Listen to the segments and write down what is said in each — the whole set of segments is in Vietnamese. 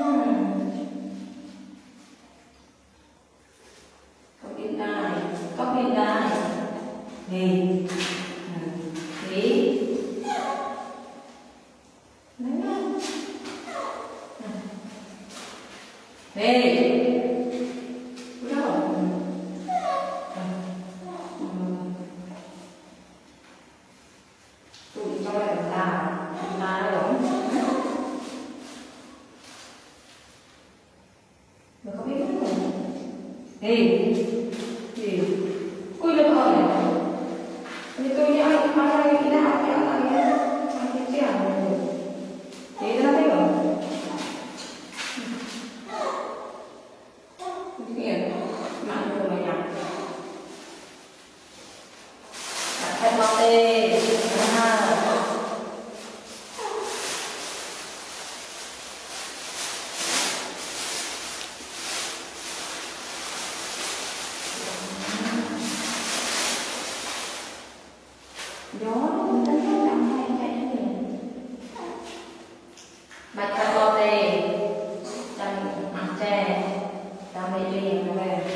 Cốc lên đai. Đi. Đi. Đi. Tụi cho lại ta đúng. Được không biết đúng không? Đi. Cui lên hỏi này. Thì tôi như ai cái nào cái nào cái nào thế nó thấy rồi. Cái mạng của mày nhỉ? Thật lo tê. Gió nó đánh nó nằm hay chạy nó liền. Bạch cà bò tê trong mặt tre ta mê liền rồi đây.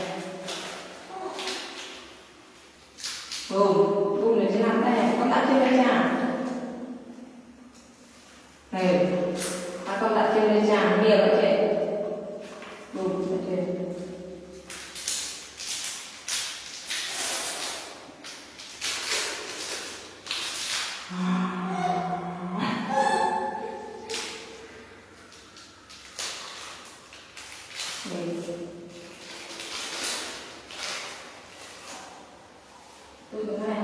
Bùm này sẽ làm đây. Con đã chơi đây chả? Này, con đã chơi đây chả? Nhiều vậy chị. Bùm, đã chơi. Tôi đúng này.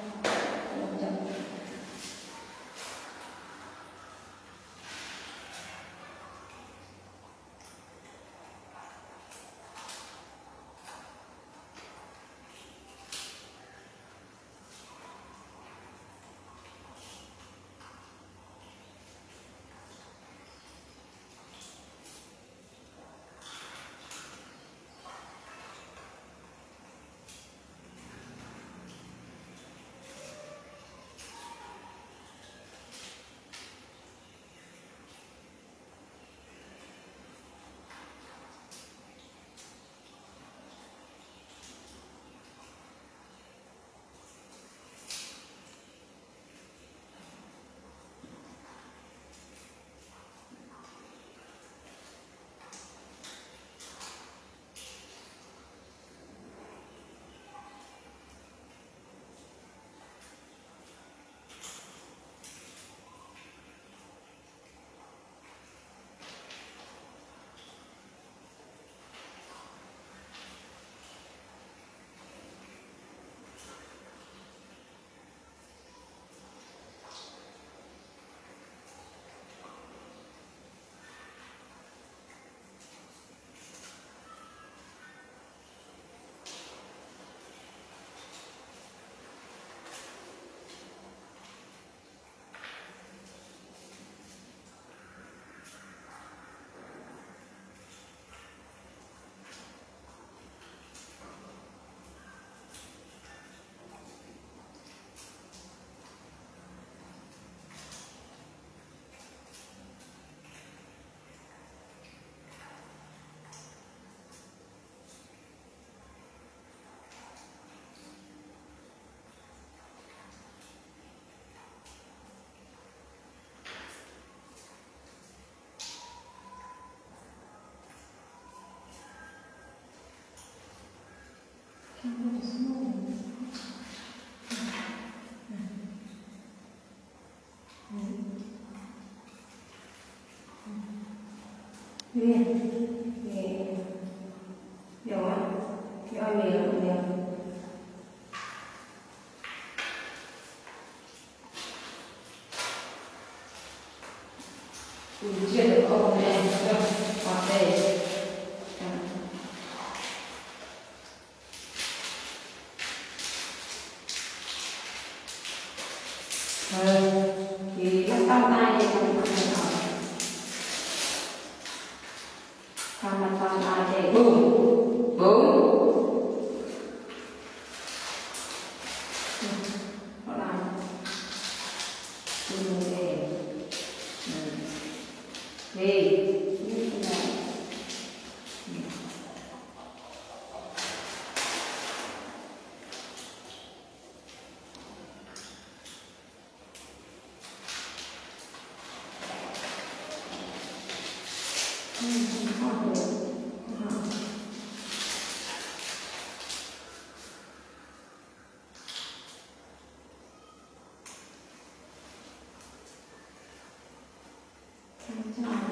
Chưa được không này, còn đây. Thì lắc tao tay đây không có thể nói. Thằng mặt tao tay đây, bùm, bùm. Họ làm. Bùm đây. Đi. Hãy